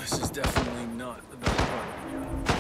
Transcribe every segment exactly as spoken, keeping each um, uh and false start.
This is definitely not the best part of the job.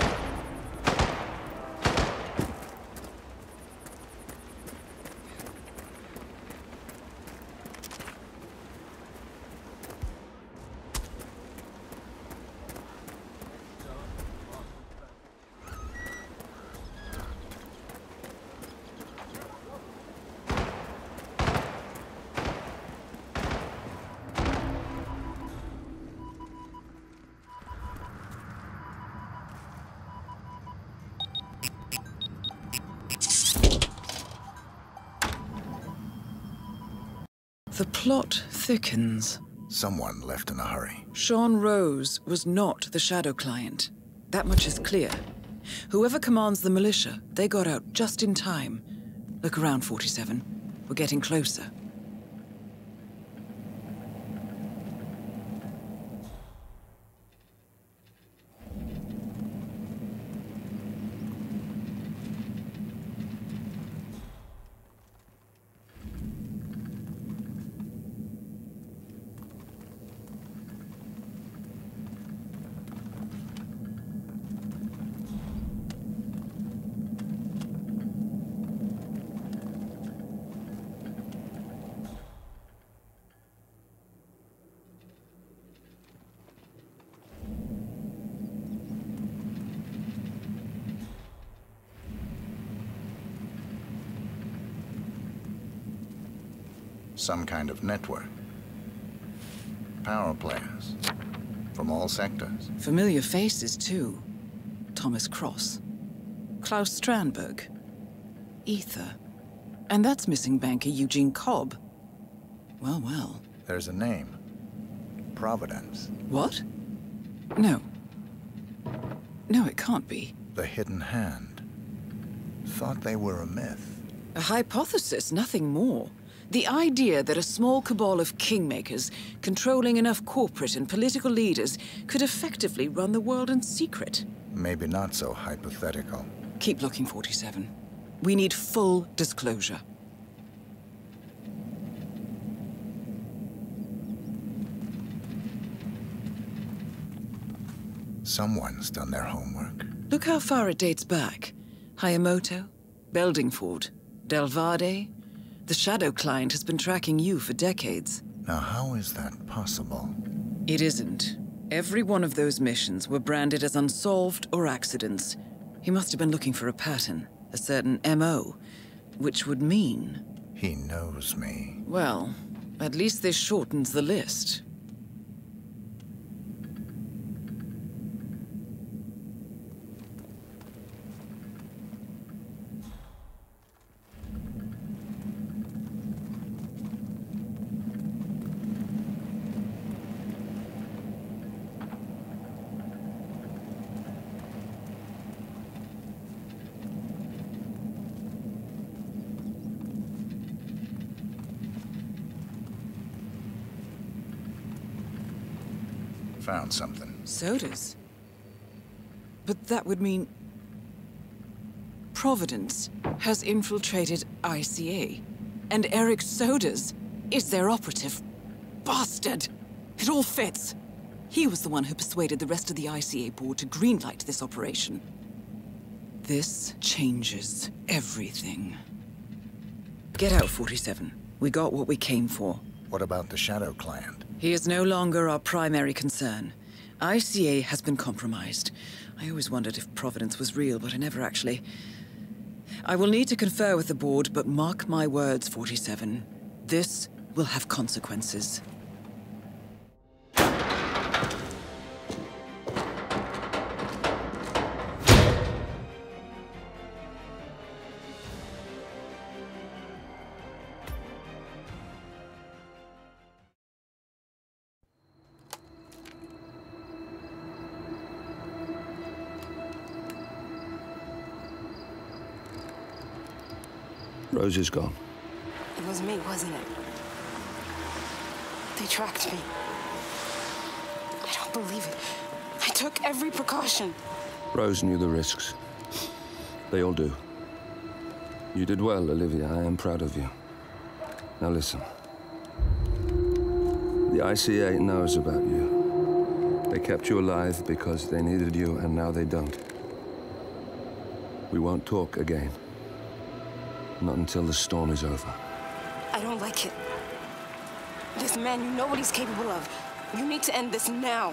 The plot thickens. Someone left in a hurry. Sean Rose was not the Shadow Client. That much is clear. Whoever commands the militia, they got out just in time. Look around, forty-seven. We're getting closer. Some kind of network. Power players. From all sectors. Familiar faces, too. Thomas Cross. Klaus Strandberg. Ether. And that's missing banker Eugene Cobb. Well, well. There's a name. Providence. What? No. No, it can't be. The Hidden Hand. Thought they were a myth. A hypothesis, nothing more. The idea that a small cabal of kingmakers, controlling enough corporate and political leaders, could effectively run the world in secret. Maybe not so hypothetical. Keep looking, forty-seven. We need full disclosure. Someone's done their homework. Look how far it dates back. Hayamoto, Beldingford, Delvade. The Shadow Client has been tracking you for decades. Now, how is that possible? It isn't. Every one of those missions were branded as unsolved or accidents. He must have been looking for a pattern, a certain M O, which would mean... He knows me. Well, at least this shortens the list. Found something. Sodas? But that would mean... Providence has infiltrated I C A. And Eric Sodas is their operative. Bastard! It all fits. He was the one who persuaded the rest of the I C A board to greenlight this operation. This changes everything. Get out, forty-seven. We got what we came for. What about the Shadow Client? He is no longer our primary concern. I C A has been compromised. I always wondered if Providence was real, but I never actually... I will need to confer with the board, but mark my words, forty-seven. This will have consequences. Rose is gone. It was me, wasn't it? They tracked me. I don't believe it. I took every precaution. Rose knew the risks. They all do. You did well, Olivia. I am proud of you. Now listen. The I C A knows about you. They kept you alive because they needed you, and now they don't. We won't talk again. Not until the storm is over. I don't like it. This man, you know what he's capable of. You need to end this now.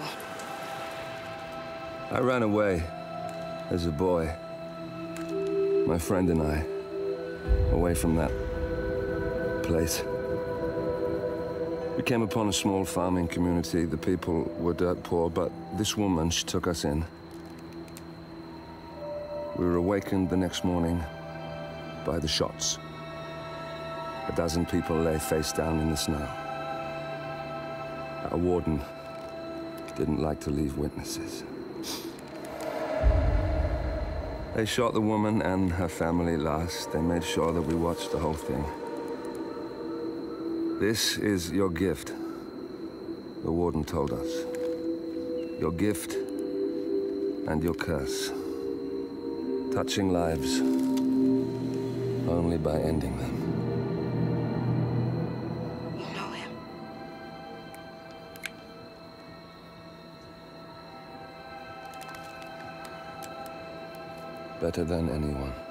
I ran away as a boy. My friend and I. Away from that place. We came upon a small farming community. The people were dirt poor, but this woman, she took us in. We were awakened the next morning by the shots. A dozen people lay face down in the snow. Our warden didn't like to leave witnesses. They shot the woman and her family last. They made sure that we watched the whole thing. This is your gift, the warden told us. Your gift and your curse. Touching lives only by ending them. You know him. Better than anyone.